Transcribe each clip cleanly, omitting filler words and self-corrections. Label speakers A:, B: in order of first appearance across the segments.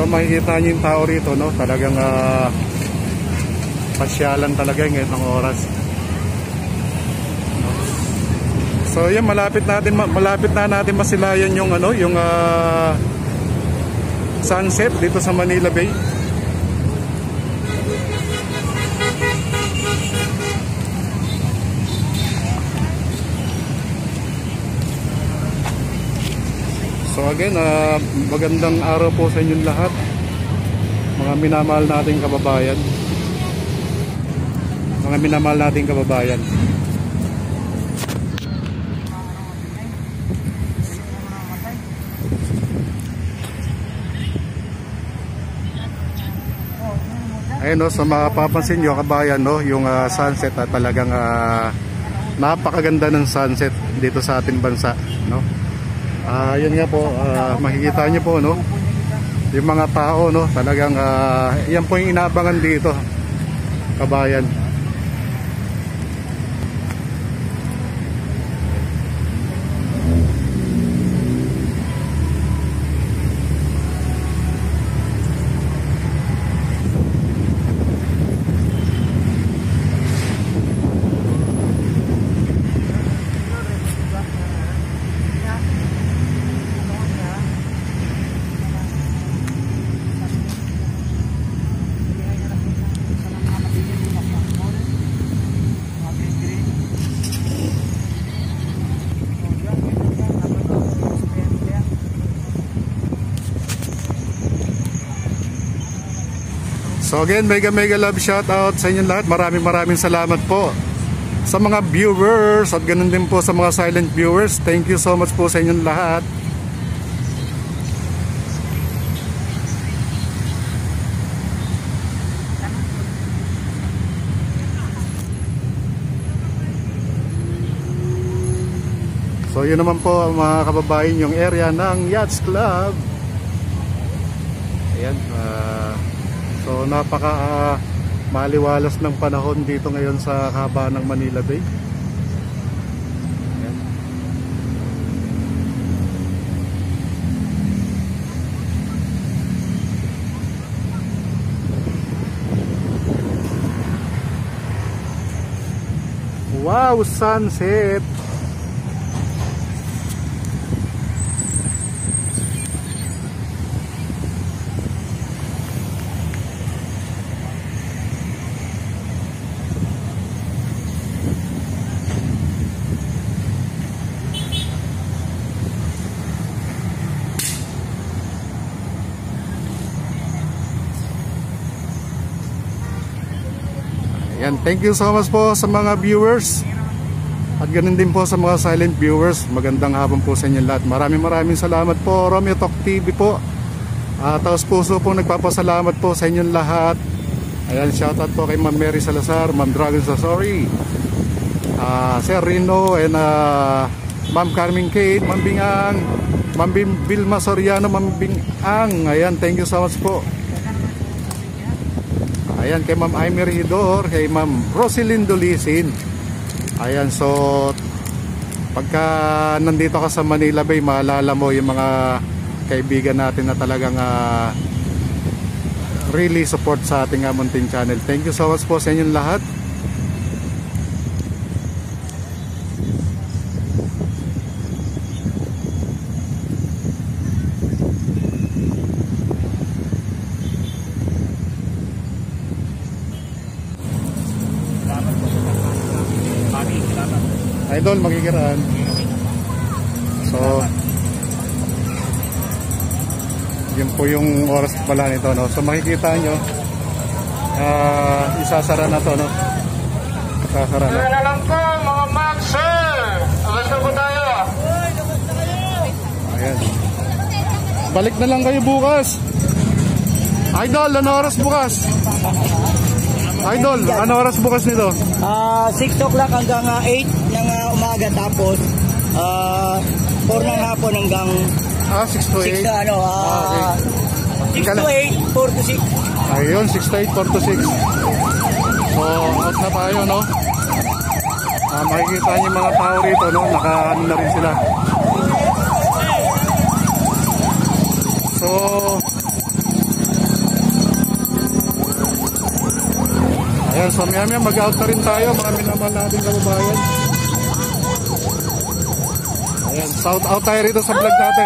A: So makikita nyo yung tao rito, no? Talagang pasyalan talaga ngayon ng oras. So yan, malapit na natin masilayan yung ano, yung sunset dito sa Manila Bay. So again, magandang araw po sa inyong lahat, mga minamahal nating kababayan. Mga minamahal nating kababayan. Ayun, no, so mapapansin nyo kabayan, no, yung sunset, talagang napakaganda ng sunset dito sa ating bansa, no. Yun nga po, makikita nyo po, no, yung mga tao, no, talagang yan po yung inaabangan dito kabayan. So again, mega love shout out sa inyong lahat. Maraming salamat po sa mga viewers at ganun din po sa mga silent viewers. Thank you so much po sa inyong lahat. So yun naman po mga kababayan, yung area ng Yachts Club. Ayan, so napaka maliwalas ng panahon dito ngayon sa haba ng Manila Bay. Ayan. Wow, sunset. Yan, thank you so much po sa mga viewers at ganun din po sa mga silent viewers. Magandang hapon po sa inyo lahat. Maraming salamat po. Romeo Talk TV po. Taos puso po nagpapasalamat po sa inyong lahat. Ayan, shoutout po kay Ma'am Mary Salazar, Ma'am Dragon Sasori, Sir Rino, and Ma'am Carmen Kate, Ma'am Bingang, Ma'am Vilma Soriano, Ma'am Bingang. Ayan, thank you so much po. Ayan, kay Ma'am Aimee Regidor, kay Ma'am Rosilindo Lisin. Ayan, so pagka nandito ka sa Manila Bay, maalala mo yung mga kaibigan natin na talagang really support sa ating Muntin Channel. Thank you so much po sa inyong lahat. Idol, magkikiraan. So yun po yung oras pala nito, no? So makikita nyo, isasara na to, no? Isasara na. Ano lang po mga Max, sir? Abasta po tayo. Ayan. Balik na lang kayo bukas. Idol, ano oras bukas? Idol, ano oras bukas nito?
B: 6 o'clock hanggang 8 ng umaga, tapos 4 ng hapon hanggang
A: 6 to 8.
B: 6 na ano,
A: okay.
B: 6 to 8, 4 to 6.
A: Ayun, 6 to 8, 4 to 6. So, out na tayo, no? Makikita niyo mga tao rito, no? Naka-ano na rin sila. So, Ayan, so maya mag-out na rin tayo, mga minamahal natin kababayan. Ayan, shout out tayo rito sa vlog natin.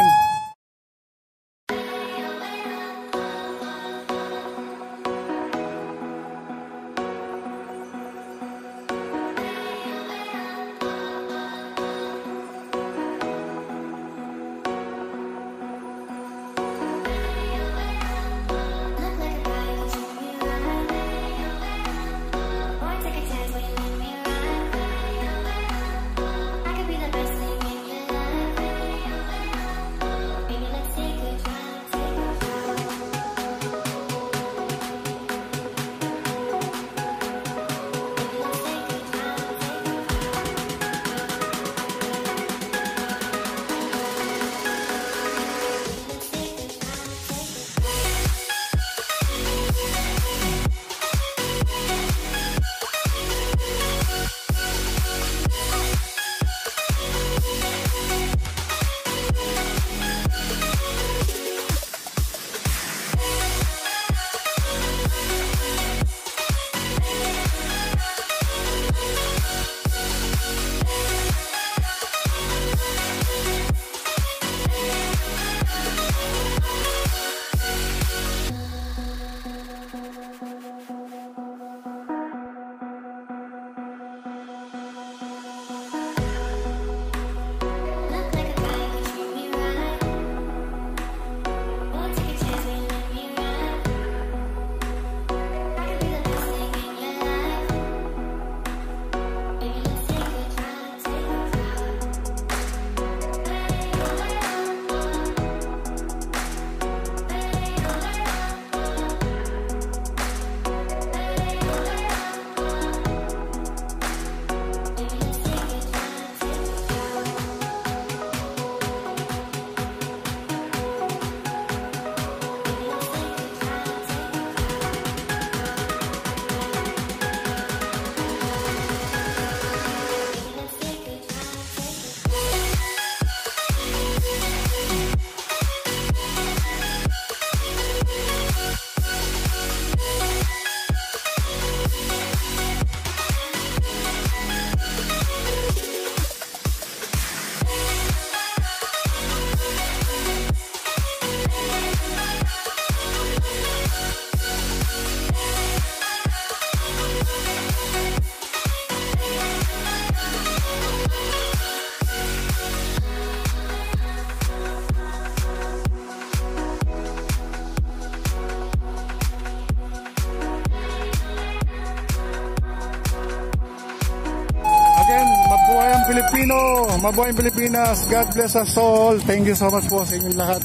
A: Pilipino, mabuhay ang Pilipinas. God bless us all. Thank you so much po sa inyong lahat.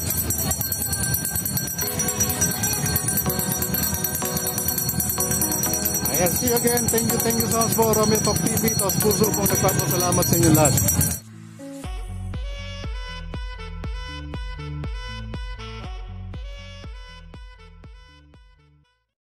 A: Ayan, see you again. Thank you so much po. Romeo Talk TV. Tapos puso pong nagpapasalamat sa inyong lahat.